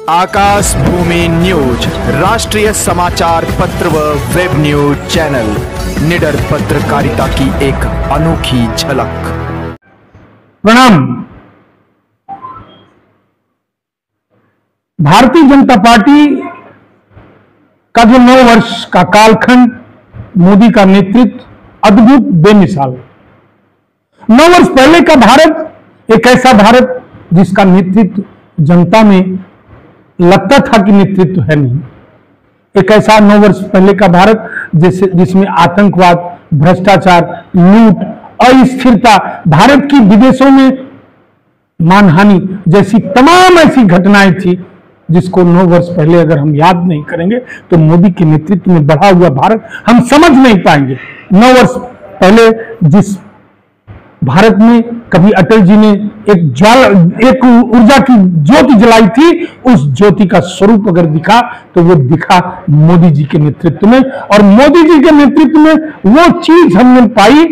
आकाश भूमि news राष्ट्रीय समाचार पत्र व वेब न्यूज चैनल निडर पत्रकारिता की एक अनोखी झलक। प्रणाम। भारतीय जनता पार्टी का जो 9 वर्ष का कालखंड, मोदी का नेतृत्व अद्भुत, बेमिसाल। 9 वर्ष पहले का भारत एक ऐसा भारत जिसका नेतृत्व जनता में लगता था कि नेतृत्व है नहीं। एक ऐसा 9 वर्ष पहले का भारत जिसमें आतंकवाद, भ्रष्टाचार, लूट, अस्थिरता, भारत की विदेशों में मानहानि जैसी तमाम ऐसी घटनाएं थी जिसको 9 वर्ष पहले अगर हम याद नहीं करेंगे तो मोदी के नेतृत्व में बढ़ा हुआ भारत हम समझ नहीं पाएंगे। 9 वर्ष पहले जिस भारत में कभी अटल जी ने एक ऊर्जा की ज्योति जलाई थी, उस ज्योति का स्वरूप अगर दिखा तो वो दिखा मोदी जी के नेतृत्व में। और मोदी जी के नेतृत्व में वो चीज हमने पाई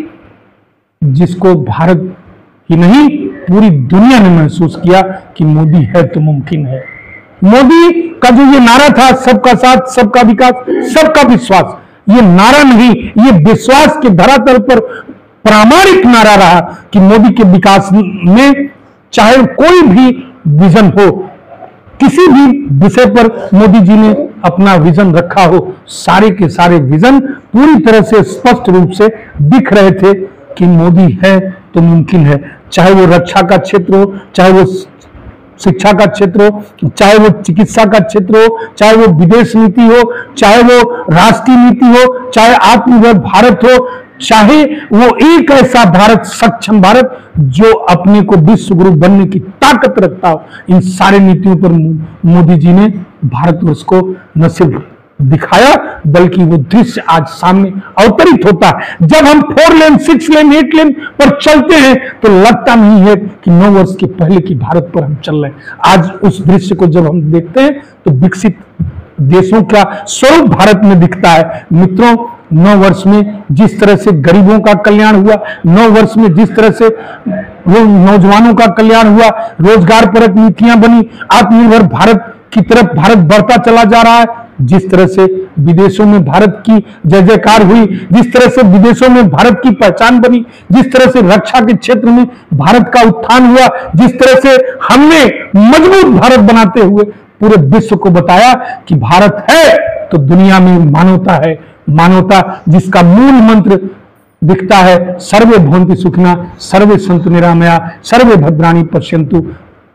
जिसको भारत ही नहीं पूरी दुनिया ने महसूस किया कि मोदी है तो मुमकिन है। मोदी का जो ये नारा था, सबका साथ, सबका विकास, सबका विश्वास, ये नारा नहीं, ये विश्वास के धरातल पर प्रामाणिक नारा रहा कि मोदी के विकास में चाहे कोई भी विजन हो, किसी भी विषय पर मोदी जी ने अपना विजन रखा हो, सारे के सारे विजन पूरी तरह से स्पष्ट रूप से दिख रहे थे कि मोदी है तो मुमकिन है। चाहे वो रक्षा का क्षेत्र हो, चाहे वो शिक्षा का क्षेत्र हो, चाहे वो चिकित्सा का क्षेत्र हो, चाहे वो विदेश नीति हो, चाहे वो राष्ट्रीय नीति हो, चाहे आत्मनिर्भर भारत हो, चाहे वो एक ऐसा भारत, सक्षम भारत जो अपने को विश्व गुरु बनने की ताकत रखता हो, इन सारे नीतियों पर मोदी जी ने भारतवर्ष को न सिर्फ दिखाया बल्कि वो दृश्य आज सामने अवतरित होता है। जब हम 4 लेन, 6 लेन, 8 लेन पर चलते हैं तो लगता नहीं है कि 9 वर्ष के पहले की भारत पर हम चल रहे हैं। आज उस दृश्य को जब हम देखते हैं तो विकसित देशों का स्वरूप भारत में दिखता है। मित्रों, 9 वर्ष में जिस तरह से गरीबों का कल्याण हुआ, 9 वर्ष में जिस तरह से नौजवानों का कल्याण हुआ, रोजगार परक नीतियां बनी, आत्मनिर्भर भारत की तरफ भारत बढ़ता चला जा रहा है, जिस तरह से विदेशों में भारत की जय जयकार हुई, जिस तरह से विदेशों में भारत की पहचान बनी, जिस तरह से रक्षा के क्षेत्र में भारत का उत्थान हुआ, जिस तरह से हमने मजबूत भारत बनाते हुए पूरे विश्व को बताया कि भारत है तो दुनिया में मानवता है। मानवता जिसका मूल मंत्र दिखता है, सर्वे भवन्ति सुखिनः, सर्वे सन्तु निरामया, सर्वे भद्राणि पश्यन्तु।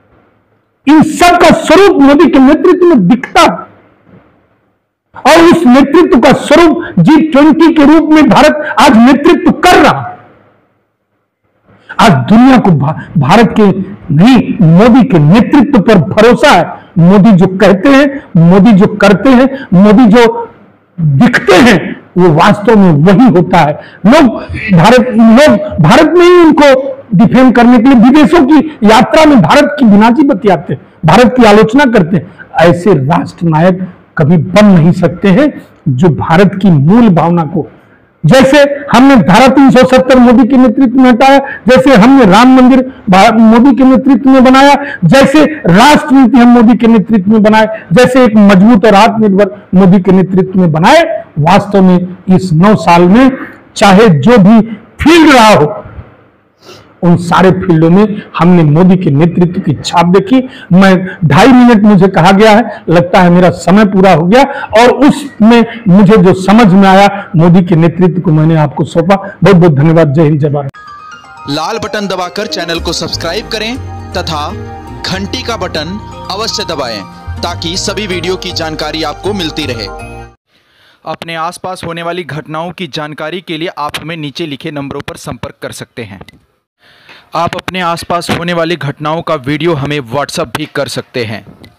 इन सब का स्वरूप मोदी के नेतृत्व में दिखता और उस नेतृत्व का स्वरूप G20 के रूप में भारत आज नेतृत्व कर रहा। आज दुनिया को भारत के नहीं, मोदी के नेतृत्व पर भरोसा है। मोदी जो कहते हैं, मोदी जो करते हैं, मोदी जो दिखते हैं, वो वास्तव में वही होता है। लोग भारत में ही उनको डिफेंड करने के लिए विदेशों की यात्रा में भारत की बिनाची बतियाते हैं, भारत की आलोचना करते हैं। ऐसे राष्ट्र नायक कभी बन नहीं सकते हैं जो भारत की मूल भावना को, जैसे हमने धारा 370 मोदी के नेतृत्व में हटाया, जैसे हमने राम मंदिर मोदी के नेतृत्व में बनाया, जैसे राष्ट्र नीति हम मोदी के नेतृत्व में बनाए, जैसे एक मजबूत और आत्मनिर्भर मोदी के नेतृत्व में बनाए। वास्तव में इस 9 साल में चाहे जो भी फील्ड रहा हो, उन सारे फील्डों में हमने मोदी के नेतृत्व की छाप देखी। मैं 2.5 मिनट मुझे कहा गया है, लगता है मेरा समय पूरा हो गया और उसमें मुझे जो समझ में आया मोदी के नेतृत्व को मैंने आपको सौंपा। बहुत बहुत धन्यवाद। जय हिंद, जय भारत। लाल बटन दबाकर चैनल को सब्सक्राइब करें तथा घंटी का बटन अवश्य दबाएं ताकि सभी वीडियो की जानकारी आपको मिलती रहे। अपने आसपास होने वाली घटनाओं की जानकारी के लिए आप हमें नीचे लिखे नंबरों पर संपर्क कर सकते हैं। आप अपने आसपास होने वाली घटनाओं का वीडियो हमें व्हाट्सएप भी कर सकते हैं।